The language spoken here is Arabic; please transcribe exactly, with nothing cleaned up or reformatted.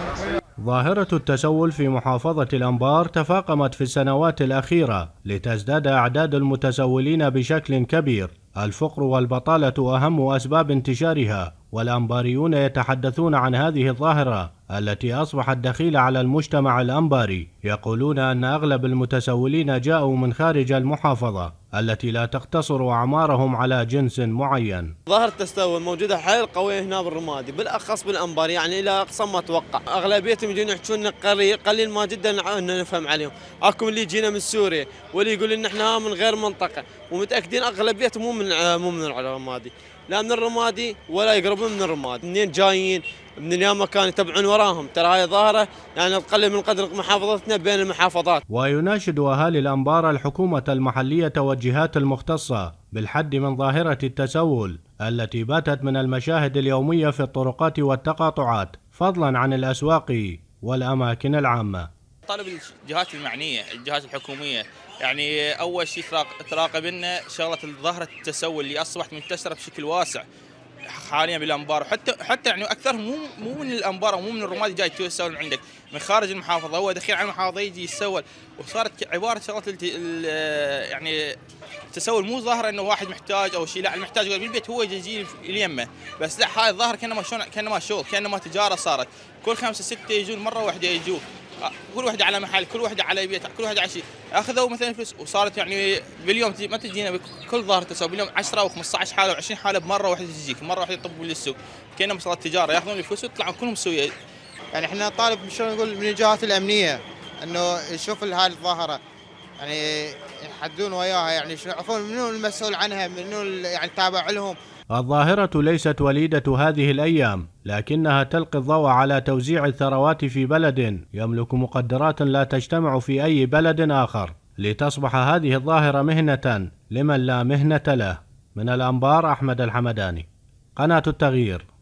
ظاهرة التسول في محافظة الأنبار تفاقمت في السنوات الأخيرة لتزداد أعداد المتسولين بشكل كبير. الفقر والبطالة أهم أسباب انتشارها، والأنباريون يتحدثون عن هذه الظاهرة التي أصبحت دخيلة على المجتمع الأنباري. يقولون أن أغلب المتسولين جاءوا من خارج المحافظة التي لا تقتصر أعمارهم على جنس معين. ظاهرة التسول موجودة حيل قوية هنا بالرمادي، بالأخص بالأنبار، يعني إلى أقصى ما أتوقع. أغلبيتهم يجون يحجون قليل قليل ما جدا أن نفهم عليهم. أكو اللي يجينا من سوريا واللي يقول إن إحنا من غير منطقة، ومتأكدين أغلبيتهم مو من مو من الرمادي، لا من الرمادي ولا يقربون من الرمادي. منين جايين؟ من اليوم مكان يتبعون وراهم. ترى هاي ظاهرة يعني تقلل من قدر محافظتنا بين المحافظات. ويناشد أهالي الأنبار الحكومة المحلية والجهات المختصة بالحد من ظاهرة التسول التي باتت من المشاهد اليومية في الطرقات والتقاطعات، فضلا عن الأسواق والأماكن العامة. طالب الجهات المعنية، الجهات الحكومية، يعني أول شيء تراقب لنا شغلة ظاهرة التسول اللي أصبحت منتشرة بشكل واسع حاليا بالأنبار، حتى حتى يعني أكثرهم مو مو من الأنبار ومو من الرمادي جاي يتسول من عندك من خارج المحافظة، هو دخيل على المحافظة يجي يتسول، وصارت عبارة شغلة يعني التسول مو ظاهرة إنه واحد محتاج أو شيء، لا المحتاج بالبيت هو يجي اليمه، بس لا هاي الظاهرة كأنما شلون كأنما شغل كأنما تجارة صارت، كل خمسة ستة يجون مرة واحدة يجوا، كل واحدة على محل، كل واحدة على بيت، كل واحدة على شيء، اخذوا مثلا فلوس، وصارت يعني باليوم ما تجينا كل ظاهرة تسول باليوم عشرة او خمسة عشر حالة وعشرين حالة بمرة واحدة تجيك، مرة واحدة يطبوا للسوق، كأنما صارت تجارة، ياخذون الفلوس ويطلعون كلهم سوية. يعني احنا نطالب شلون نقول من الجهات الأمنية انه يشوف هذه الظاهرة، يعني يحدون وياها، يعني يعرفون منو المسؤول عنها، منو يعني تابع لهم. الظاهرة ليست وليدة هذه الأيام، لكنها تلقي الضوء على توزيع الثروات في بلد يملك مقدرات لا تجتمع في أي بلد آخر، لتصبح هذه الظاهرة مهنة لمن لا مهنة له. من الأنبار أحمد الحمداني، قناة التغيير.